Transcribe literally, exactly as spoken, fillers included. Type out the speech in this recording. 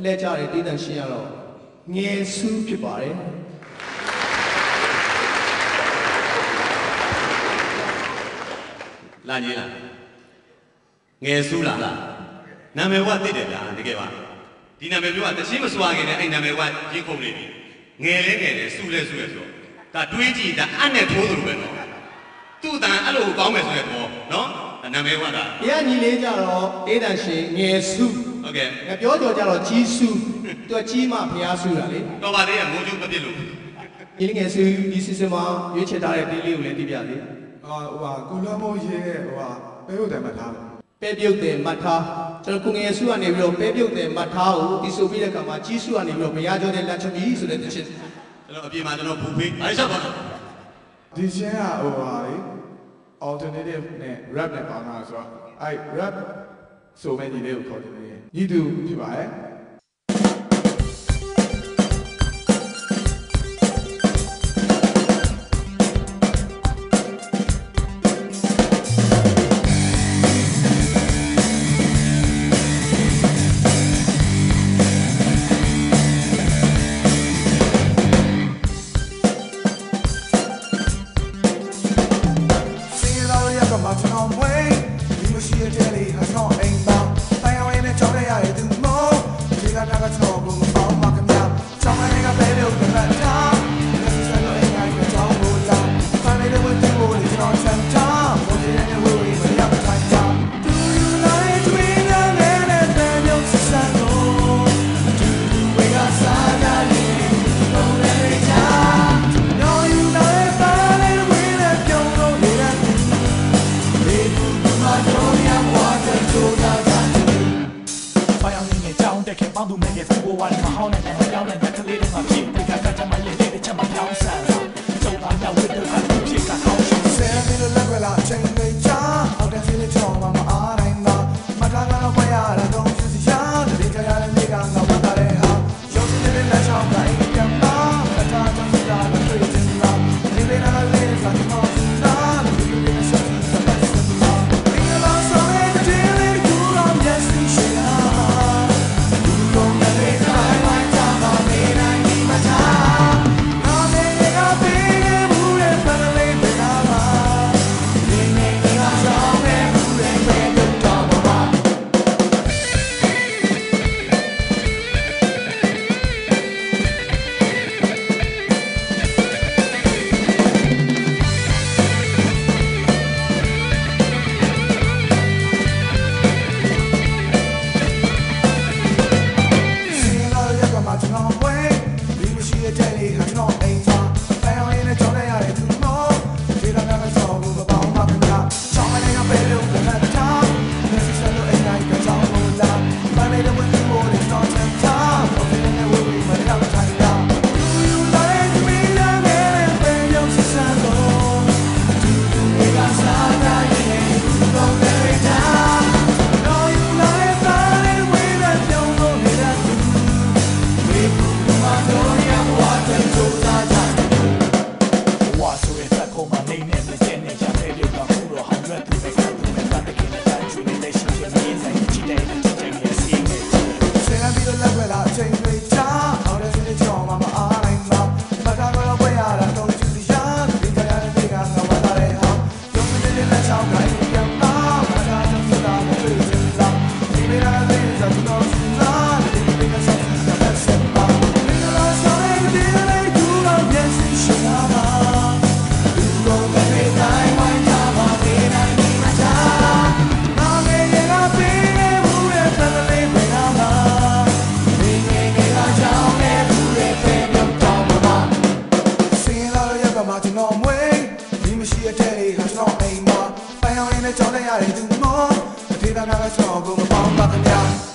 လဲကြတဲ့ဒေသရှင်ရတော့ငယ်စုဖြစ်ပါတယ်လာကြီးလားငယ်စုလားနာမည်ဝတ်သိတယ်ဗျာတကယ်ပါဒီနာမည်မျိုးကတချင်းမစွာခင်နဲ့အဲ့နာမည်ဝတ်ရင်းကုန်နေပြီငယ်လဲငယ်တယ်စုလဲစုလဲဆိုဒါတွေးကြည့်ဒါအနဲ့ထိုးသလိုပဲနော်သူ့တန်အဲ့လိုကောင်းမယ်ဆိုတဲ့ဘောနော်နာမည်ဝတ်တာဘုရားညီလေးကြတော့ဒေသရှင်ငယ်စုဟုတ်ကဲ့ငါပြောကြော်ကြတော့ကြီးစုသူကကြီးမှဘုရားစုတာလေတော်ပါသေးရငိုးကျုပ်မပြစ်လို့ညီလေးငယ်စုဒီစီစဉ်မှာရွေးချယ်ထားတဲ့ဒီလေးကိုလည်းသိပြသေးအာဟိုဟာကိုလွမ်းမိုးရေးဟိုဟာပဲဟုတ်တယ်မှတ်ထားတယ်ပဲပြုတ်တယ်မှတ်ထားကျွန်တော်ကိုငယ်စုကနေပြီးတော့ပဲပြုတ်တယ်မှတ်ထားကိုဒီဆိုပြီးတဲ့အခါမှာကြီးစုကနေပြီးတော့ဘုရားကျော်တဲ့လက်ချမီဆိုတဲ့တခြင်းကျွန်တော်အပြင်မှာကျွန်တော်ဘူဖေးအားရှောက်ပါဒီချင်းကဟိုဟာလေ alternative နဲ့ rap နဲ့ပေါင်းတာဆိုတော့အဲ့ rap ဆိုမဲ့ညီလေးကိုခေါ်တယ်ညီတူဖြစ်ပါရဲ့ကြောင်းလိုက်ရတဲ့သူမောအထေးသားကဆောကိုမပေါင်းပါခင်ဗျာ